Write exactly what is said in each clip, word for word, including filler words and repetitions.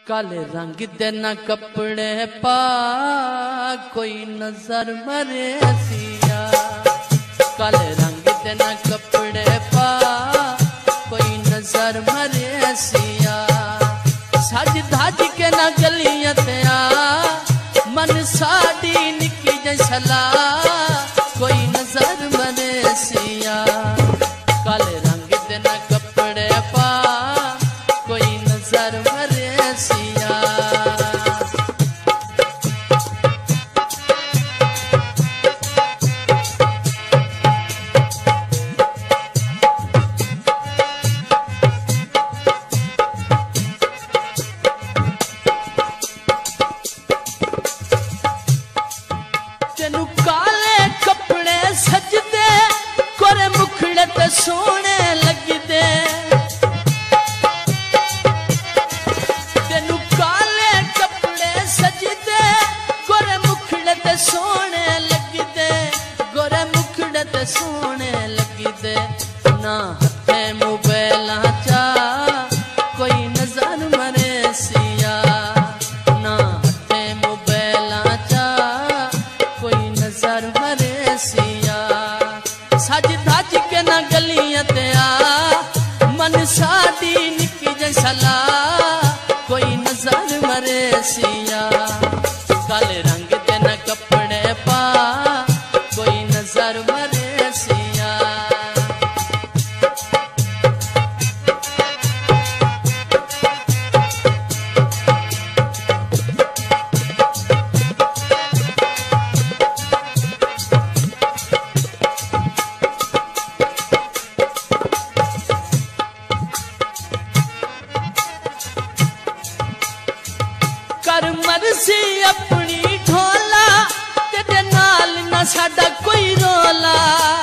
काले रंग दे ना कपड़े पा कोई नजर मरे सिया। काले रंग दे ना कपड़े पा कोई नजर मरे सिया। सज धज के ना गलियां ते आ मन साडी निकी जैसला कोई नजर मरे सिया। काले रंग दे ना कपड़े पा कोई नजर मरे सिया। तेनू काले कपड़े सजदे कोरे मुखड़े ते सोने लगदे। तेनू काले कपड़े सजदे गोरे मुखड़े ते सोने लगदे। गोरे मुखड़े ते सोने लगदे। ना हथे मोबाइला चा कोई नजर मरे सिया। ना हथे मोबाइला चा कोई नजर मरे सिया। सज धज के ना गलियां ते आ मन साडी निकी जैसला कोई नजर मरे सिया। काले रंग दे ना कपड़े पा कोई नजर मरे सिया। कर मरसी अपनी ढोला तेरे नाल ना साडा कोई रोला।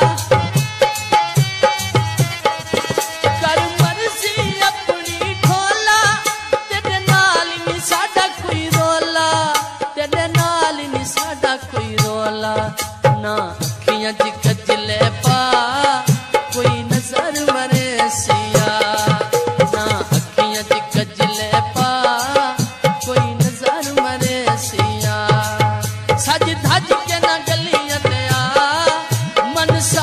कर मरसी अपनी ढोला तेरे नाल नी साडा कोई रोला। तेरे नाल नी साडा कोई रोला। ना अखियां च कजले पा कोई नजर मरे सिया। ना अखियां च कजले पा कोई नजर मरे सिया। सज धज के ना गलियां ते आ मन